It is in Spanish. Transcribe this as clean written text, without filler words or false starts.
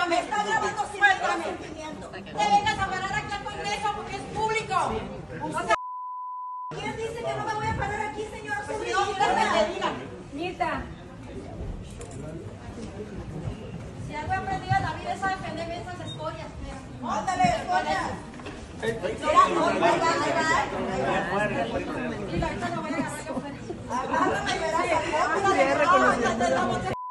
suéltame. Está grabando, suéltame. Te vengas a parar aquí al Congreso porque es público. O sea, ¿quién dice que no me voy a parar aquí, señor? Mirta. Si algo he aprendido en la vida es a defenderme esas escorias. Ándale, escorias. Mira, ahí va. Mira, ahorita lo voy a agarrar yo fuera. Agárrame, verás.